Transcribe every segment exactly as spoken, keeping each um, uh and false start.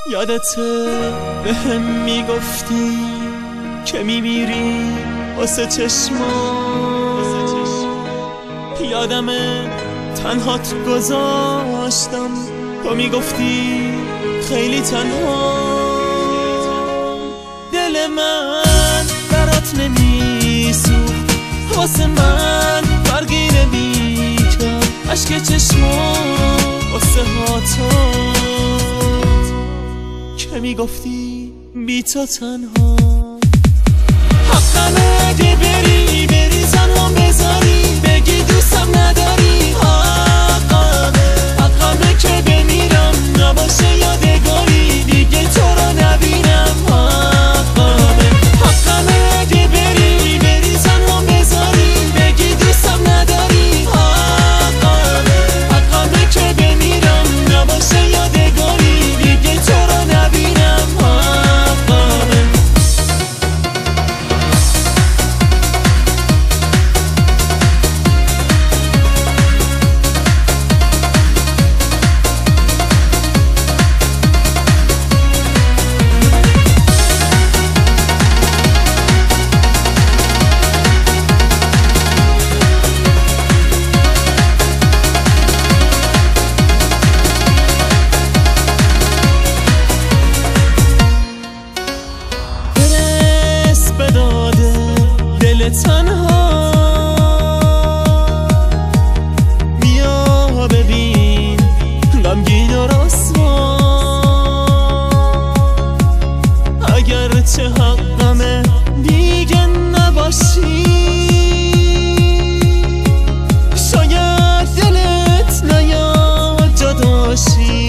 یادته به هم میگفتی که میمیری واسه چشما، یادمه تنهات گذاشتم، تو میگفتی خیلی تنها. دل من برات نمیسوخت، واسه من فرقی نمیکرد، عشق چشما واسه هاتا که میگفتی بی تو تنها. حقمه که بری بری تنها بذاری، بگی دوستم نداری. حقمه حقمه که بمیرم نباشه یادگاری، دیگه تو رو نبینم. حقمه حقمه که بری بری تنها بذاری، بگی دوستم نداری. حقمه حقمه که بمیرم نباشه یادگاری، دیگه تو رو نبینم. حقمه تنها بیا ببین غمگین و رسوا، اگر چه حقمه دیگه نباشی، شاید دلت نیاد جداشی.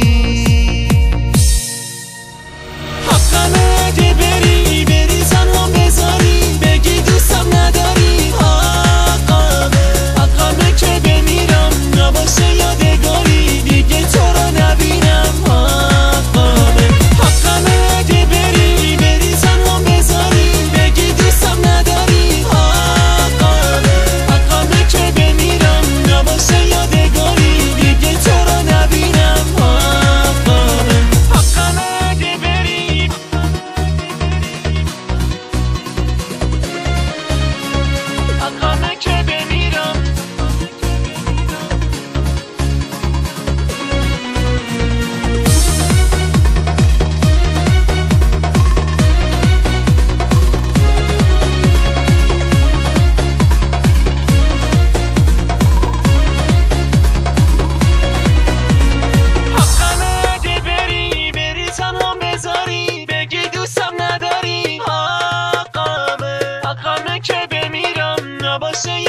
حقمه که بری بری تنها بذاری، بگی دوستم نداری. حقمه حقمه که بمیرم نباشه یادگاری، دیگه تو رو نبینم. حقمه حقمه که بری بری تنها بذاری، بگی دوستم نداری. حقمه حقمه که بمیرم نباشه یادگاری، دیگه تو رو نبینم. حقمه حقمه که بری حقمه که بمیرم. حقمه که بری بری تنها بذاری، بگی دوستم نداری. حقمه حقمه که بمیرم نباشه